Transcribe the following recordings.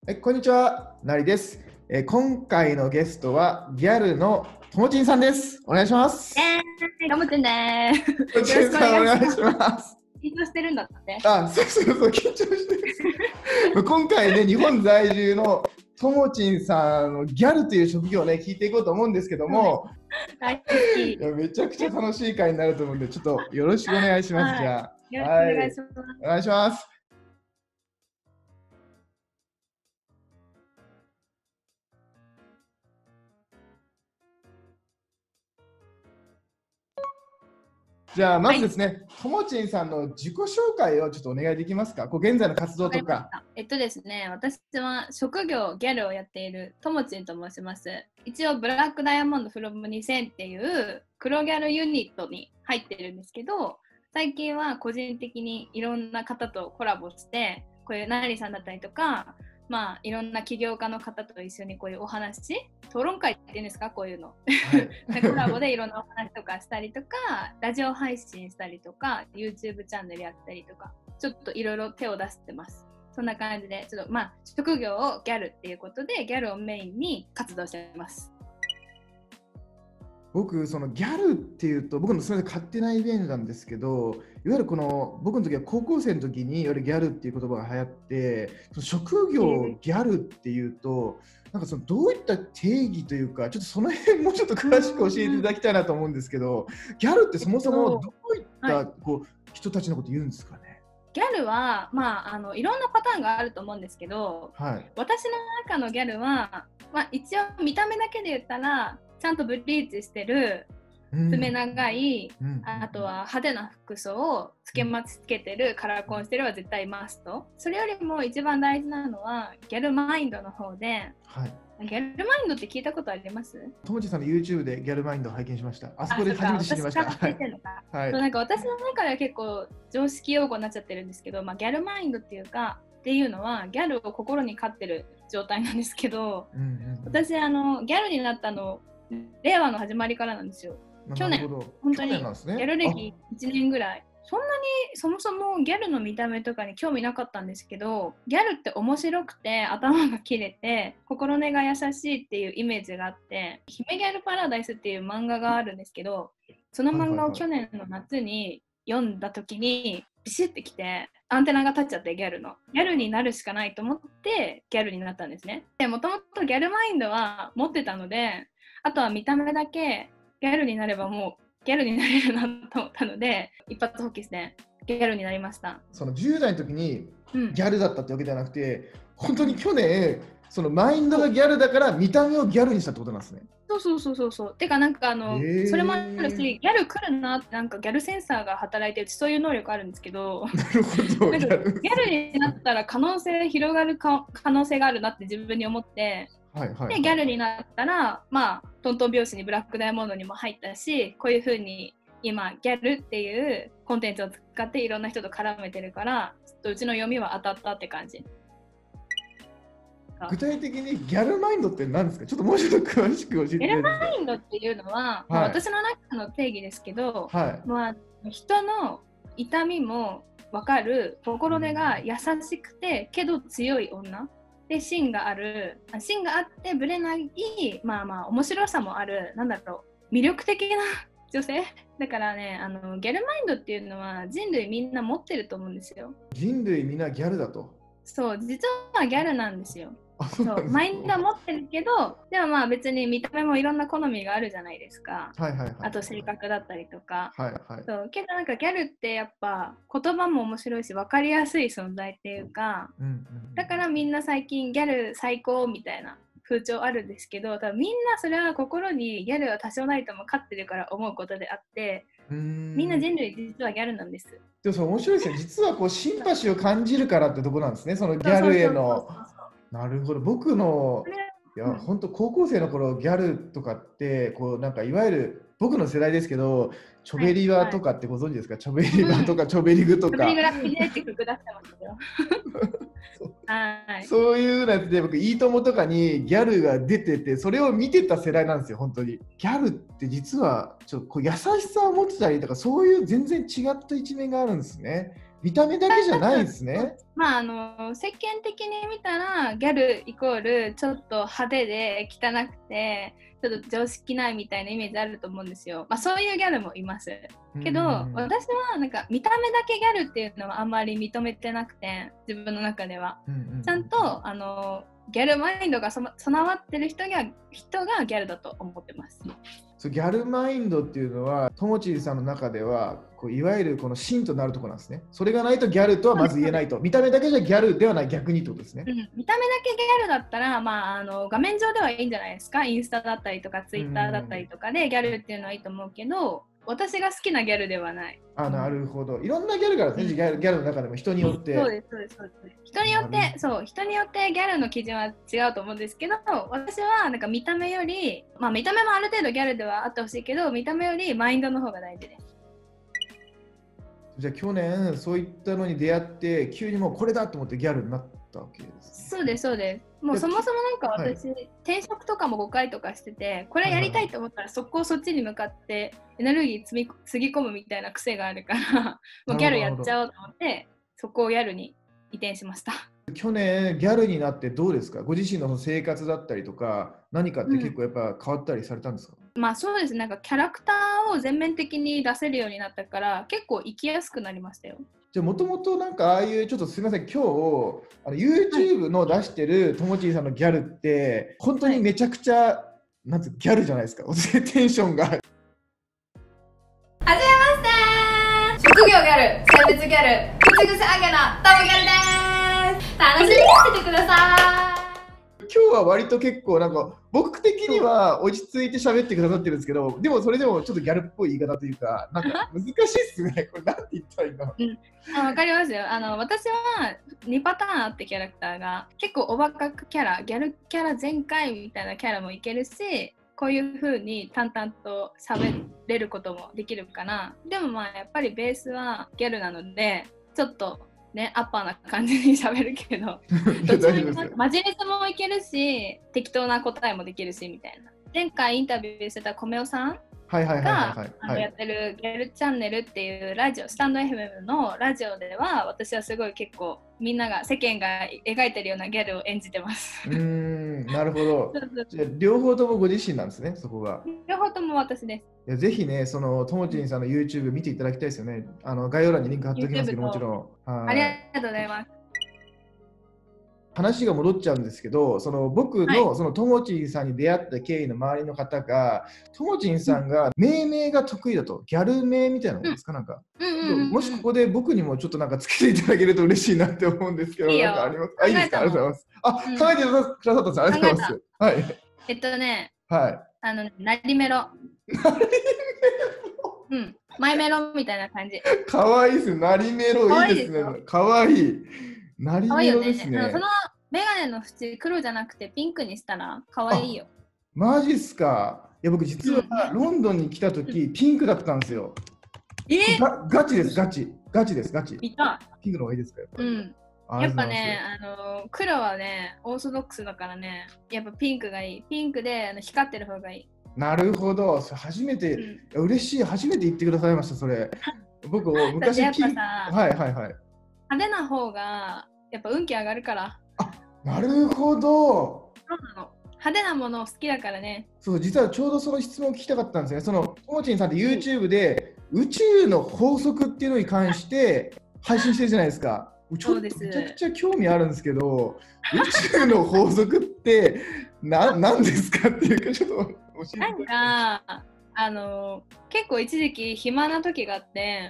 こんにちは、なりです。今回のゲストはギャルのともちんさんです。お願いします。 頑張ってね。 ともちんさん、お願いします。 緊張してるんだって。 そう、緊張してる。今回ね、日本在住のともちんさんのギャルという職業をね、聞いていこうと思うんですけども、 大好き。 いやめちゃくちゃ楽しい回になると思うんで、ちょっとよろしくお願いします。じゃあ、 よろしくお願いします。 お願いします。じゃあまずですね、ともちんさんの自己紹介をちょっとお願いできますか。現在の活動とか。 ですね、私は職業ギャルをやっているともちんと申します。一応ブラックダイヤモンドフロム2000っていう黒ギャルユニットに入ってるんですけど、最近は個人的にいろんな方とコラボして、こういうなりさんだったりとか、いろんな起業家の方と一緒にこういうお話、討論会っていうんですか、こういうの、はい、コラボでいろんなお話とかしたりとか、ラジオ配信したりとか、 YouTube チャンネルやったりとか、ちょっといろいろ手を出してます。そんな感じでちょっと職業をギャルっていうことでギャルをメインに活動してます。 僕そのギャルっていうと僕のそれで勝手なイメージなんですけど、いわゆるこの僕の時は高校生の時にいわゆるギャルっていう言葉が流行って、その職業ギャルっていうとなんかそのどういった定義というか、ちょっとその辺もちょっと詳しく教えていただきたいなと思うんですけど、ギャルってそもそもどういった人たちのこと言うんですかね。 ギャルはいろんなパターンがあると思うんですけど、 はい、 私の中のギャルは、一応見た目だけで言ったらちゃんとブリーチしてる、爪長い、あとは派手な服装をつけまつけてる、カラコンしてるは絶対マスト。それよりも一番大事なのはギャルマインドの方で、はい、ギャルマインドって聞いたことあります？ ともちさんの YouTube でギャルマインドを拝見しました。あそこで初めて知りました。 なんか私の中では結構常識用語になっちゃってるんですけど、ギャルマインドっていうかっていうのはギャルを心に飼ってる状態なんですけど、私ギャルになったの令和の始まりからなんですよ。去年本当にギャル歴1年ぐらい。そんなにそもそもギャルの見た目とかに興味なかったんですけど、ギャルって面白くて頭が切れて心根が優しいっていうイメージがあって、姫ギャルパラダイスっていう漫画があるんですけど、その漫画を去年の夏に読んだ時にビシッてきてアンテナが立っちゃって、ギャルになるしかないと思ってギャルになったんですね。でもともとギャルマインドは持ってたので、あとは見た目だけギャルになればもうギャルになれるなと思ったので、一発発揮してギャルになりました。 その10代の時にギャルだったってわけじゃなくて、本当に去年そのマインドがギャルだから見た目をギャルにしたってことなんですね。 そう。てかなんかそれもあるし、ギャル来るなって、なんかギャルセンサーが働いてる、そういう能力あるんですけど、 なるほど。 ギャルになったら可能性広がる可能性があるなって自分に思って、でギャルになったらトントン拍子にブラックダイヤモンドにも入ったし、こういう風に今ギャルっていうコンテンツを使っていろんな人と絡めてるから、ちょっとうちの読みは当たったって感じ。 具体的にギャルマインドって何ですか？ちょっともうちょっと詳しく教えて。 ギャルマインドっていうのは、私の中の定義ですけど、人の痛みも分かる、心根が優しくてけど強い女で、芯があってぶれない面白さもある、魅力的な女性だからね。ギャルマインドっていうのは人類みんな持ってると思うんですよ。 人類みんなギャルだと。 そう、実はギャルなんですよ。そうマインドは持ってるけど、でも別に見た目もいろんな好みがあるじゃないですか。あと性格だったりとか。そうけどなんかギャルってやっぱ言葉も面白いし分かりやすい存在っていうか、だからみんな最近ギャル最高みたいな風潮あるんですけど、多分みんなそれは心にギャルは多少ないとも勝ってるから思うことであって、みんな人類実はギャルなんです。 でもそれ面白いですね。実はこうシンパシーを感じるからってとこなんですね、そのギャルへの。なるほど。僕の本当高校生の頃ギャルとかってこうなんかいわゆる僕の世代ですけど、チョベリバとかってご存知ですか？チョベリバとかチョベリグとか。 チョベリグラピネって曲出してますよ。 そういうのやつで、僕いいともとかにギャルが出てて、それを見てた世代なんですよ。本当にギャルって実はちょっとこう優しさを持ってたりとか、そういう全然違った一面があるんですね。 見た目だけじゃないですね。 まあ世間的に見たらギャルイコールちょっと派手で汚くてちょっと常識ないみたいなイメージあると思うんですよ。まあそういうギャルもいますけど、私はなんか見た目だけギャルっていうのはあんまり認めてなくて、自分の中では、ちゃんとギャルマインドが備わってる人がギャルだと思ってます。 ギャルマインドっていうのはともちーさんの中ではこういわゆるこの芯となるところなんですね。それがないとギャルとはまず言えないと。見た目だけじゃギャルではない、逆にってことですね。 見た目だけギャルだったら、まあ、画面上ではいいんじゃないですか。インスタだったりとかツイッターだったりとかでギャルっていうのはいいと思うけど、私が好きなギャルではない。 なるほど。いろんなギャルがあるんですね、ギャルの中でも人によって。 そうです。人によってギャルの基準は違うと思うんですけど、私はなんか見た目より、まあ見た目もある程度ギャルではあってほしいけど、見た目よりマインドの方が大事です。 じゃあ去年そういったのに出会って急にもうこれだと思ってギャルになったわけです、 ね。そうです。もうそもそもなんか私、転職とかも5回とかしてて、これやりたいと思ったらそっちに向かってエネルギーつぎ込むみたいな癖があるからもうギャルやっちゃおうと思ってそこをギャルに移転しました。 去年ギャルになってどうですか？ご自身の生活だったりとか何かって結構やっぱ変わったりされたんですか？ まあそうですね、なんかキャラクターを全面的に出せるようになったから結構生きやすくなりましたよ。 じゃあもともとなんかああいうちょっとすみません、今日YouTube の出してるともちーさんのギャルって本当にめちゃくちゃ、なんてギャルじゃないですか。テンションが。はじめまして、職業ギャル、性別ギャル、口癖あげなタモギャルです。楽しみにしててください。 今日は割と結構なんか僕的には落ち着いて喋ってくださってるんですけど、でもそれでもちょっとギャルっぽい言い方というか、なんか難しいっすね。これなんて言ったらいいの？ わかりますよ。私は2パターンあってキャラクターが結構おバカキャラ、ギャルキャラ全開みたいなキャラもいけるし、こういう風に淡々と喋れることもできるかな。でもまあやっぱりベースはギャルなのでちょっとね、アッパーな感じに喋るけどどっちもマジレスもいけるし適当な答えもできるしみたいな。前回インタビューしてたコメオさんがやってるギャルチャンネルっていうラジオ、スタンド FM のラジオでは私はすごい結構みんなが世間が描いてるようなギャルを演じてます。 なるほど。じゃあ両方ともご自身なんですね、そこが。 両方とも私です。 いやぜひね、そのともちんさんの YouTube 見ていただきたいですよね。概要欄にリンク貼っておきますけど、もちろん。ありがとうございます。 話が戻っちゃうんですけど、その僕のそのともちんさんに出会った経緯の周りの方が、ともちんさんが命名が得意だと、ギャル名みたいなものですか、なんか。もしここで僕にもちょっとなんかつけていただけると嬉しいなって思うんですけど、なんかありますか？いいですか？ありがとうございます。考えてくださったんです。ありがとうございます。はい。 ナリメロ。マイメロみたいな感じ。 かわいいですね。ナリメロいいですね。かわいい。ナリメロですね。 そのメガネの縁黒じゃなくてピンクにしたらかわいいよ。 マジっすか。いや僕実はロンドンに来た時ピンクだったんですよ。ガチです、ガチです、ガチ。ピンクの方がいいですか？ やっぱね、黒はね、オーソドックスだからね、やっぱピンクがいい。ピンクで光ってる方がいい。 なるほど。初めて、嬉しい。初めて言ってくださいました、それ。僕、昔ピンク。派手な方が、やっぱ運気上がるから。 なるほど。 そうなの。派手なもの好きだからね。 そう、実はちょうどその質問を聞きたかったんですね。その、ともちんさんって YouTube で宇宙の法則っていうのに関して配信してるじゃないですか。ちょっとめちゃくちゃ興味あるんですけど、宇宙の法則って何ですかっていうか、ちょっと教えてください。 なんか結構一時期暇な時があって、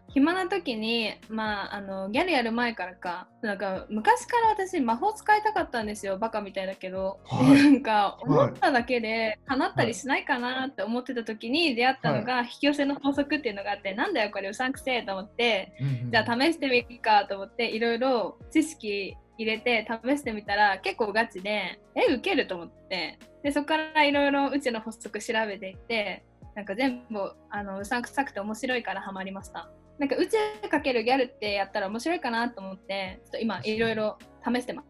暇な時にギャルやる前からか、なんか昔から私魔法使いたかったんですよ。バカみたいだけど、なんか思っただけで叶ったりしないかなって思ってた時に出会ったのが引き寄せの法則っていうのがあって、なんだよこれうさんくせえと思って、じゃあ試してみるかと思っていろいろ知識入れて試してみたら結構ガチでウケると思って、でそこからいろいろ宇宙の法則調べていって、なんか全部うさんくさくて面白いからハマりました。なんか宇宙かけるギャルってやったら面白いかなと思って、ちょっと今いろいろ試してます。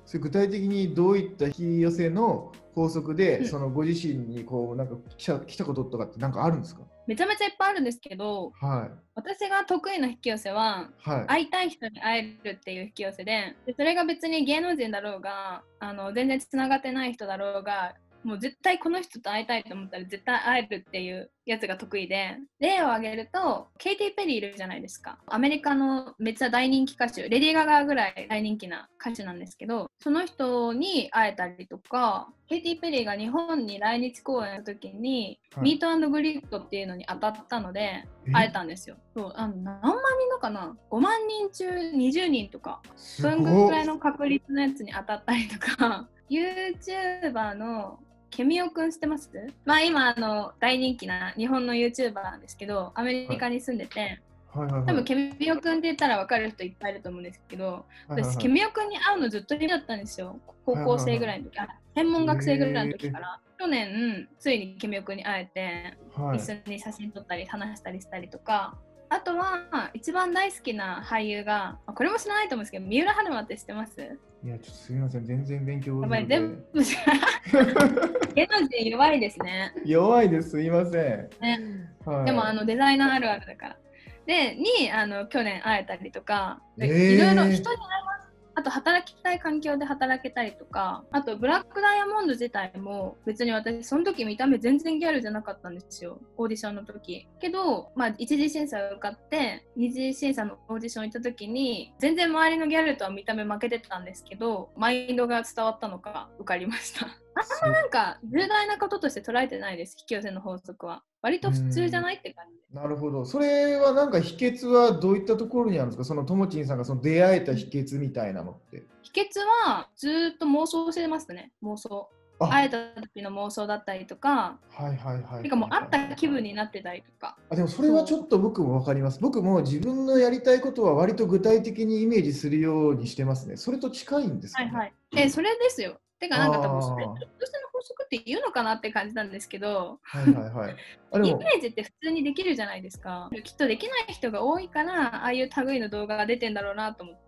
それ具体的にどういった引き寄せの法則で、そのご自身にこうなんか来たこととかってなんかあるんですか？ めちゃめちゃいっぱいあるんですけど、 はい、 私が得意な引き寄せは、 はい、 会いたい人に会えるっていう引き寄せで、それが別に芸能人だろうが、全然つながってない人だろうが、もう絶対この人と会いたいと思ったら絶対会えるっていうやつが得意で、例を挙げるとケイティ・ペリーいるじゃないですか。アメリカのめっちゃ大人気歌手、レディー・ガガぐらい大人気な歌手なんですけど、その人に会えたりとか、ケイティ・ペリーが日本に来日公演の時に、はい、ミート&グリッドっていうのに当たったので会えたんですよ。そう、何万人のかな、5万人中20人とか、そんぐらいの確率のやつに当たったりとかYouTuber のケミオくん知ってます？まあ今大人気な日本の YouTuber なんですけど、アメリカに住んでて、多分ケミオくんって言ったら分かる人いっぱいいると思うんですけど、私ケミオくんに会うのずっと夢だったんですよ。高校生ぐらいの時、専門学生ぐらいの時から。去年ついにケミオくんに会えて、一緒に写真撮ったり話したりしたりとか。あとは一番大好きな俳優が、これも知らないと思うんですけど、三浦春馬って知ってます？ いや、ちょっとすみません、全然勉強不足で。 全部芸能人弱いですね。 弱いです、すいません。 ね、はい、でもデザイナーあるあるだから。で、去年会えたりとか、いろいろ人に会います。あと働きたい環境で働けたりとか、あとブラックダイヤモンド自体も別に私その時見た目全然ギャルじゃなかったんですよ、オーディションの時。けど、一次審査を受かって二次審査のオーディション行った時に全然周りのギャルとは見た目負けてたんですけど、マインドが伝わったのか受かりました。あんまなんか重大なこととして捉えてないです、引き寄せの法則は。割と普通じゃないって感じ。 なるほど。それはなんか秘訣はどういったところにあるんですか？そのともちんさんがその出会えた秘訣みたいなのって。 秘訣はずっと妄想してますね、妄想。会えた時の妄想だったりとか、てかもう会った気分になってたりとか。 でもそれはちょっと僕も分かります。僕も自分のやりたいことは割と具体的にイメージするようにしてますね。それと近いんですかね。 それですよ。てかなんか多分それとしての法則って言うのかなって感じなんですけど、イメージって普通にできるじゃないですか。きっとできない人が多いからああいう類の動画が出てんだろうなと思って。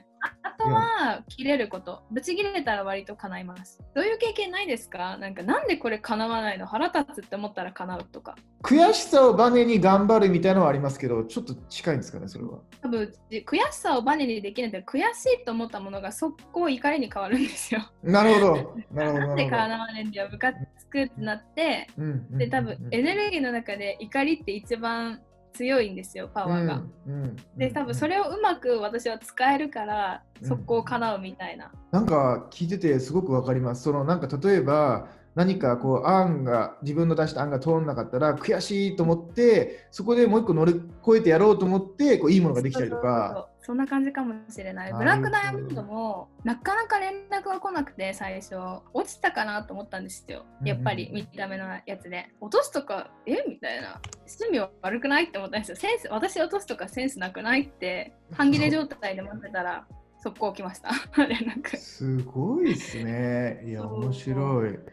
あとは切れること。ぶち切れたら割と叶います。どういう経験ないですか？なんでこれ叶わないの？腹立つって思ったら叶うとか。 悔しさをバネに頑張るみたいなのはありますけど、ちょっと近いんですかね、それは。 多分悔しさをバネにできないので、悔しいと思ったものが速攻怒りに変わるんですよ。 なるほど。 なんで叶わないんだよ、ムカつくってなって、で多分エネルギーの中で怒りって一番強いんですよ、パワーが。で多分それをうまく私は使えるから速攻叶うみたいな。 なんか聞いててすごくわかります。なんか例えば何かこう自分の出した案が通らなかったら悔しいと思ってそこでもう一個乗り越えてやろうと思っていいものができたりとか。 そんな感じかもしれない。ブラックダイヤモンドもなかなか連絡が来なくて、最初落ちたかなと思ったんですよ。やっぱり見た目のやつで落とすとかみたいな、趣味は悪くないって思ったんですよ。私落とすとかセンスなくないって半切れ状態で待ってたら速攻来ました連絡。 すごいですね。いや面白い。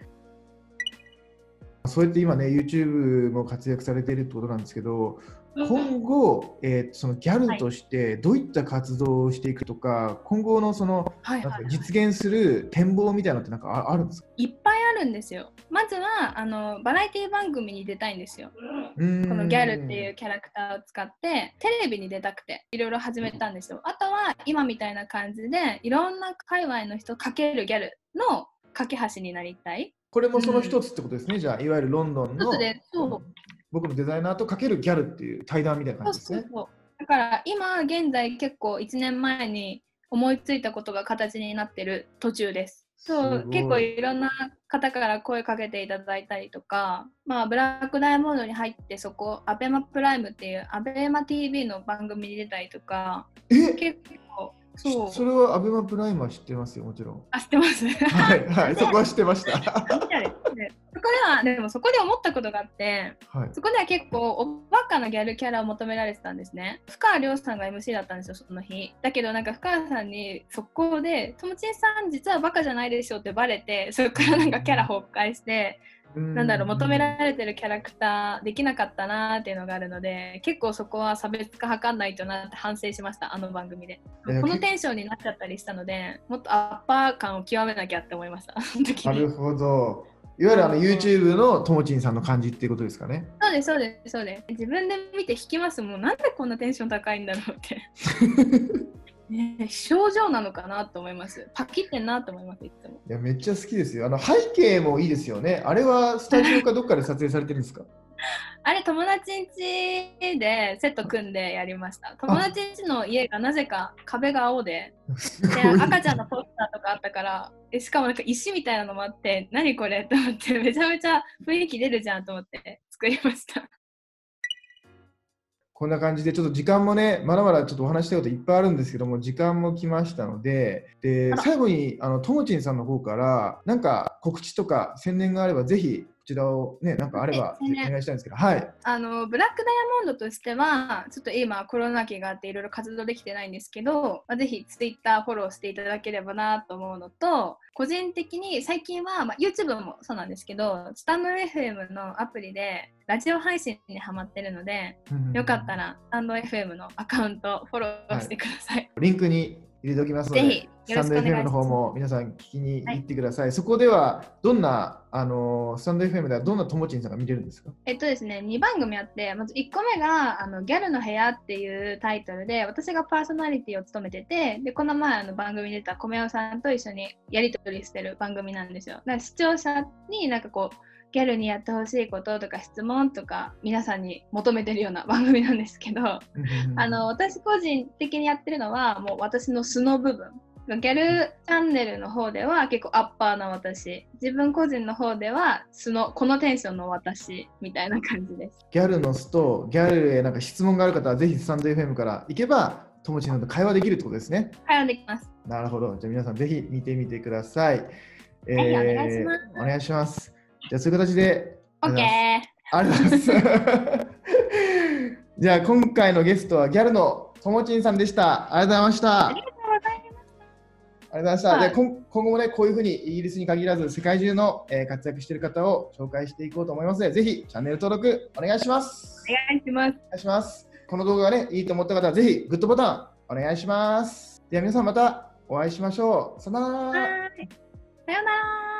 そうやって今ね YouTube も活躍されているってことなんですけど、今後、そのギャルとしてどういった活動をしていくとか、今後の実現する展望みたいなのってなんかあるんですか？ いっぱいあるんですよ。まずはバラエティ番組に出たいんですよ。このギャルっていうキャラクターを使ってテレビに出たくていろいろ始めたんですよ。あとは今みたいな感じでいろんな界隈の人かけるギャルの架け橋になりたい。 これもその一つってことですね。じゃあいわゆるロンドンの僕のデザイナーとかけるギャルっていう対談みたいな感じですね。 そうだから今現在結構1年前に思いついたことが形になってる途中です。結構いろんな方から声かけていただいたりとか、ブラックダイヤモンドに入ってそこアベマプライムっていうアベマ TV の番組に出たりとか。結構それはアベマプライムは知ってますよ、もちろん。 知ってますはい、そこは知ってました。 とこではでもそこで思ったことがあって、はい、そこでは結構おバカなギャルキャラを求められてたんですね。深川亮さんが MC だったんですよ、その日。だけどなんか深川さんに速攻でともちんさん実はバカじゃないでしょってバレて、そこからなんかキャラ崩壊して、なんだろう、求められてるキャラクターできなかったなっていうのがあるので、結構そこは差別化図んないとなって反省しました、あの番組で。このテンションになっちゃったりしたので、もっとアッパー感を極めなきゃって思いましたなるほど。いわゆるYouTube のともちんさんの感じっていうことですかね。 そうですそうですそうです。自分で見て引きますもん。なんでこんなテンション高いんだろうって症状なのかなと思います。パキってんなと思います、いつも。 いや、めっちゃ好きですよ。背景もいいですよね。あれはスタジオかどっかで撮影されてるんですか？ あれ、友達ん家でセット組んでやりました。友達ん家の家がなぜか壁が青で、赤ちゃんのポスターとかあったから、しかもなんか石みたいなのもあって、何これと思って、めちゃめちゃ雰囲気出るじゃんと思って作りました。 こんな感じで、ちょっと時間もね、まだまだちょっとお話したいこといっぱいあるんですけども、時間も来ましたので、最後にともちんさんの方から、なんか告知とか宣伝があれば、ぜひこちらをね、なんかあればお願いしたいんですけど、はい。 ブラックダイヤモンドとしては、ちょっと今コロナ期があっていろいろ活動できてないんですけど、ぜひ Twitter フォローしていただければなと思うのと、個人的に最近は、YouTube もそうなんですけど、スタンド FM のアプリでラジオ配信にハマってるので、よかったらスタンド FM のアカウントフォローしてください。 リンクに入れておきますので、ぜひスタンド FM の方も皆さん聞きに行ってください。はい、そこではどんなスタンド FM ではどんなともちんさんが見れるんですか？ ですね、2番組あって、まず1個目がギャルの部屋っていうタイトルで、私がパーソナリティを務めてて、でこの前番組に出た米尾さんと一緒にやり取りしてる番組なんですよ。だから視聴者になんかこうギャルにやってほしいこととか質問とか皆さんに求めてるような番組なんですけど私個人的にやってるのはもう私の素の部分。ギャルチャンネルの方では結構アッパーな私、自分個人の方ではこのテンションの私みたいな感じです。 ギャルの素とギャルへなんか質問がある方はぜひスタンド FM から行けばともちんと会話できるってことですね。 会話できます。 なるほど。じゃあ皆さんぜひ見てみてください。 はい、お願いします。 お願いします。じゃあそういう形で OK。 ありがとうございますじゃあ今回のゲストはギャルのともちんさんでした。ありがとうございました。 ありがとうございました。 ありがとうございました。で今後もね、こういうふうにイギリスに限らず世界中の活躍している方を紹介していこうと思いますので、ぜひチャンネル登録お願いします。 お願いします。 お願いします。この動画がね、いいと思った方はぜひグッドボタンお願いします。では皆さんまたお会いしましょう。さよなら。 さよなら。